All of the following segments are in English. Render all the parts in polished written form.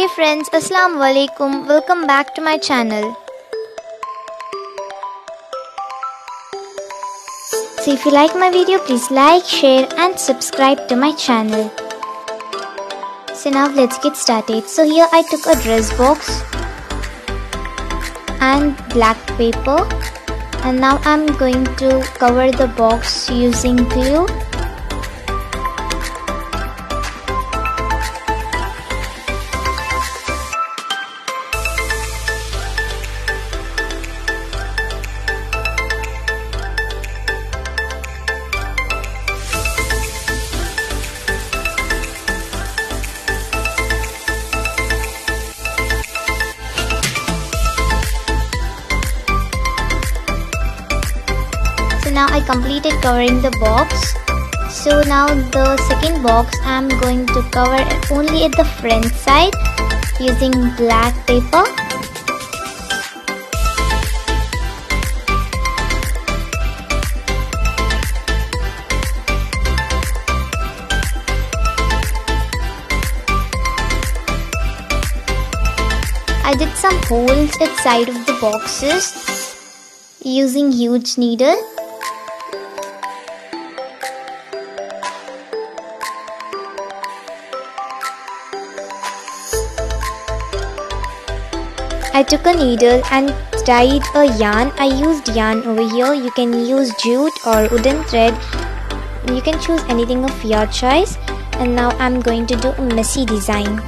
Hey friends, Assalamu alaikum. Welcome back to my channel. So if you like my video, please like, share and subscribe to my channel. So now let's get started. So here I took a dress box and black paper, and now I'm going to cover the box using glue. Now I completed covering the box. So now the second box I'm going to cover only at the front side using black paper. I did some holes at side of the boxes using huge needle. I took a needle and tied a yarn. I used yarn over here. You can use jute or wooden thread. You can choose anything of your choice. And now I'm going to do a messy design.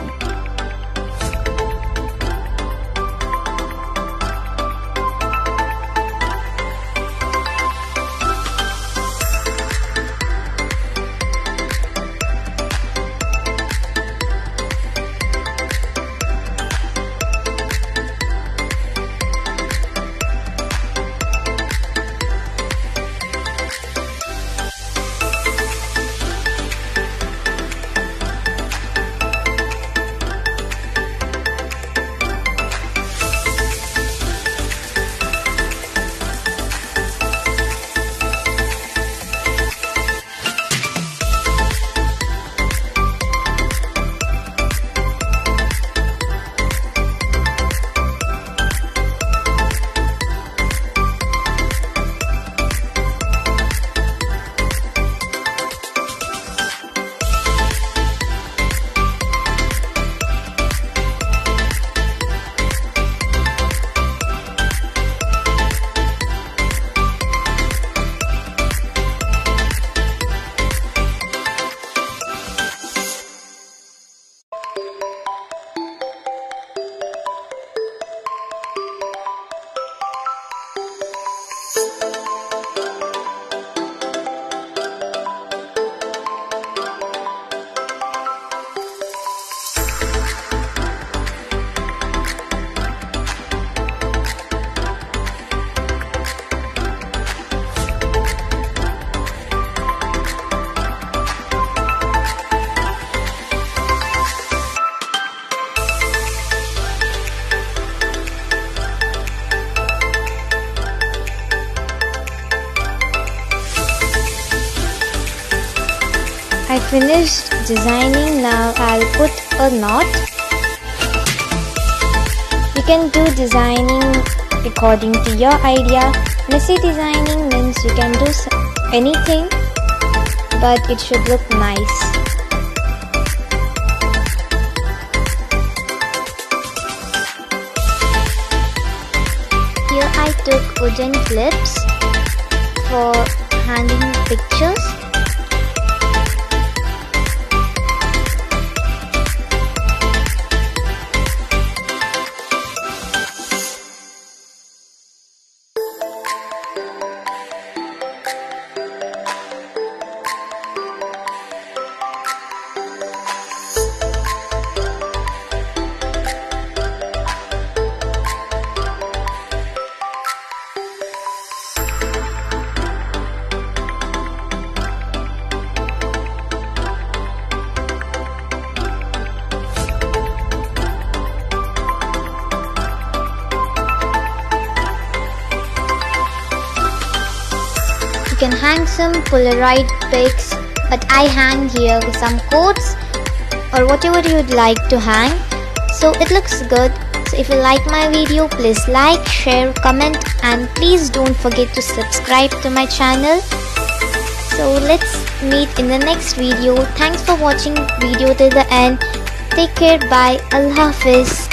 I finished designing. Now I'll put a knot. You can do designing according to your idea. Messy designing means you can do anything, but it should look nice. Here I took wooden clips for hanging pictures. can hang some Polaroid pics, but I hang here some quotes or whatever you'd like to hang. so it looks good. So if you like my video, please like, share, comment, and please don't forget to subscribe to my channel. So let's meet in the next video. Thanks for watching video till the end. Take care. Bye. Allah Hafiz.